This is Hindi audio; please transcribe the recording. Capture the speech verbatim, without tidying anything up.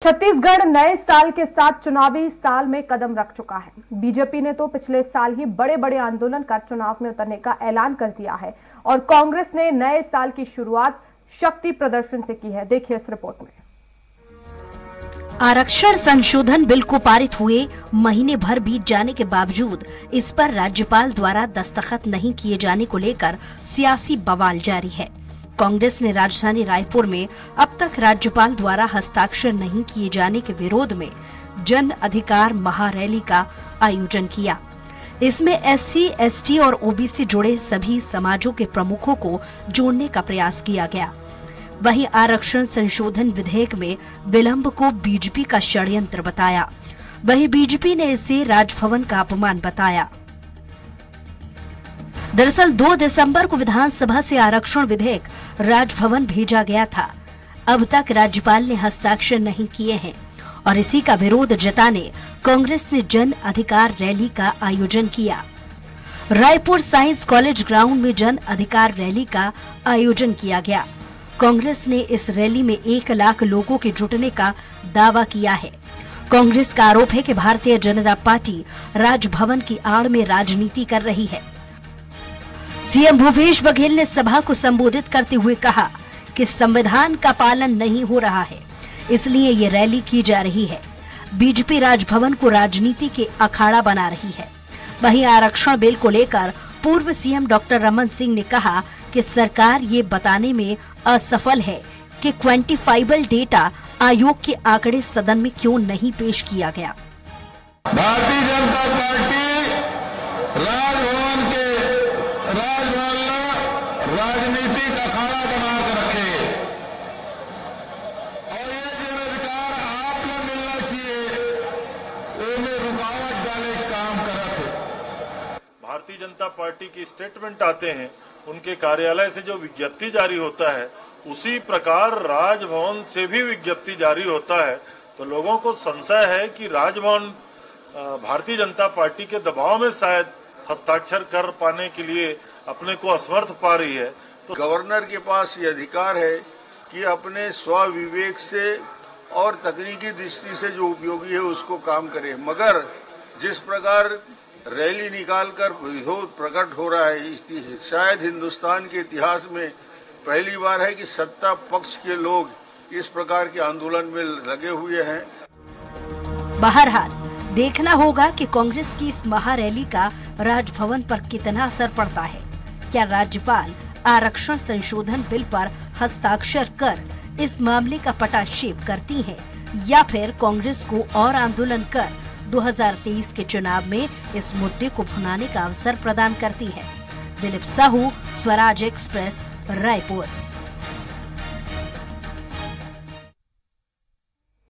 छत्तीसगढ़ नए साल के साथ चुनावी साल में कदम रख चुका है। बीजेपी ने तो पिछले साल ही बड़े बड़े आंदोलन कर चुनाव में उतरने का ऐलान कर दिया है और कांग्रेस ने नए साल की शुरुआत शक्ति प्रदर्शन से की है। देखिए इस रिपोर्ट में। आरक्षण संशोधन बिल को पारित हुए महीने भर बीत जाने के बावजूद इस पर राज्यपाल द्वारा दस्तखत नहीं किए जाने को लेकर सियासी बवाल जारी है। कांग्रेस ने राजधानी रायपुर में अब तक राज्यपाल द्वारा हस्ताक्षर नहीं किए जाने के विरोध में जन अधिकार महारैली का आयोजन किया। इसमें एससी, एसटी और ओबीसी जुड़े सभी समाजों के प्रमुखों को जोड़ने का प्रयास किया गया। वहीं आरक्षण संशोधन विधेयक में विलंब को बीजेपी का षड्यंत्र बताया। वहीं बीजेपी ने इसे राजभवन का अपमान बताया। दरअसल दो दिसंबर को विधानसभा से आरक्षण विधेयक राजभवन भेजा गया था। अब तक राज्यपाल ने हस्ताक्षर नहीं किए हैं और इसी का विरोध जताने कांग्रेस ने जन अधिकार रैली का आयोजन किया। रायपुर साइंस कॉलेज ग्राउंड में जन अधिकार रैली का आयोजन किया गया। कांग्रेस ने इस रैली में एक लाख लोगों के जुटने का दावा किया है। कांग्रेस का आरोप है कि भारतीय जनता पार्टी राजभवन की आड़ में राजनीति कर रही है। सीएम भूपेश बघेल ने सभा को संबोधित करते हुए कहा कि संविधान का पालन नहीं हो रहा है, इसलिए ये रैली की जा रही है। बीजेपी राजभवन को राजनीति के अखाड़ा बना रही है। वहीं आरक्षण बिल को लेकर पूर्व सीएम डॉक्टर रमन सिंह ने कहा कि सरकार ये बताने में असफल है कि क्वांटिफाइबल डेटा आयोग के आंकड़े सदन में क्यों नहीं पेश किया गया। भारतीय जनता पार्टी राजभवन के राजभवन राजनीतिक अखाड़ा बना कर रखे और ये जो अधिकार आपको मिलना चाहिए उनमें रुकावट डाले काम कर रखे। भारतीय जनता पार्टी की स्टेटमेंट आते हैं, उनके कार्यालय से जो विज्ञप्ति जारी होता है उसी प्रकार राजभवन से भी विज्ञप्ति जारी होता है। तो लोगों को संशय है कि राजभवन भारतीय जनता पार्टी के दबाव में शायद हस्ताक्षर कर पाने के लिए अपने को असमर्थ पा रही है। तो गवर्नर के पास ये अधिकार है कि अपने स्व विवेक से और तकनीकी दृष्टि से जो उपयोगी है उसको काम करे, मगर जिस प्रकार रैली निकालकर विरोध प्रकट हो रहा है, शायद हिंदुस्तान के इतिहास में पहली बार है कि सत्ता पक्ष के लोग इस प्रकार के आंदोलन में लगे हुए हैं। बहरहाल देखना होगा कि कांग्रेस की इस महारैली का राजभवन पर कितना असर पड़ता है। क्या राज्यपाल आरक्षण संशोधन बिल पर हस्ताक्षर कर इस मामले का पटाक्षेप करती हैं या फिर कांग्रेस को और आंदोलन कर दो हज़ार तेईस के चुनाव में इस मुद्दे को भुनाने का अवसर प्रदान करती है। दिलीप साहू, स्वराज एक्सप्रेस, रायपुर।